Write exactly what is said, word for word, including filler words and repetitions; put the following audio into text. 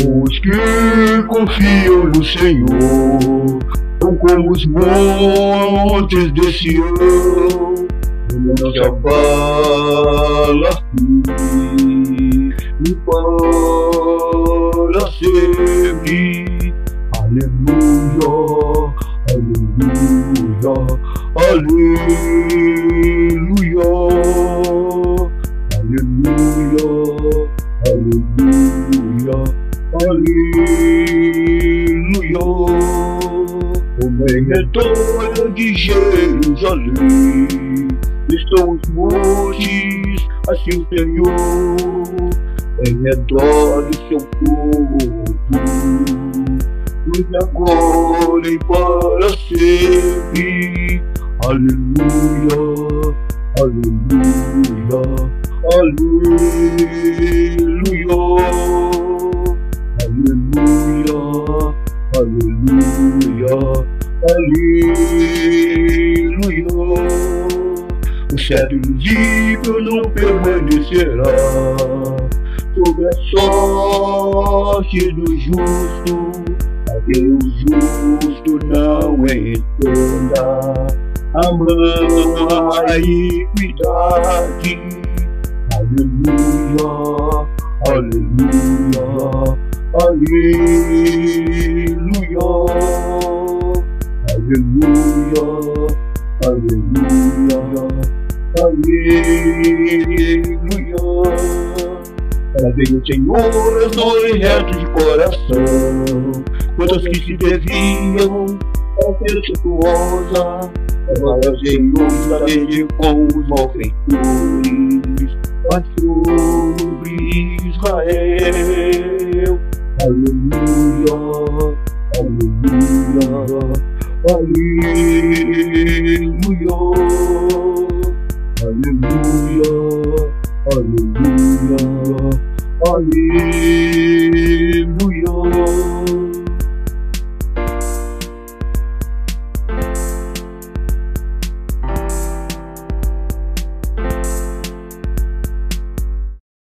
Os que confiam no Senhor são como os montes de Sião, não se abala e para sempre. Aleluia, aleluia, aleluia, aleluia, aleluia, aleluia. Como em redor de Jerusalém estão os montes, assim o Senhor, em redor do seu povo, e agora e para sempre. Aleluia, aleluia, aleluia, aleluia, aleluia, aleluia. O cetro invisível não permanecerá sobre a sorte do justo, até o justo não entenda a mão, a iniquidade. Aleluia, aleluia, aleluia, aleluia, aleluia, aleluia. Trazei o Senhor, eu sou reto de coração, quantos que se desviam ao perpetuosa, agora o Senhor está desde com os malfeitores, mas sobre Israel. Aleluia, aleluia, aleluia, aleluia, aleluia, aleluia.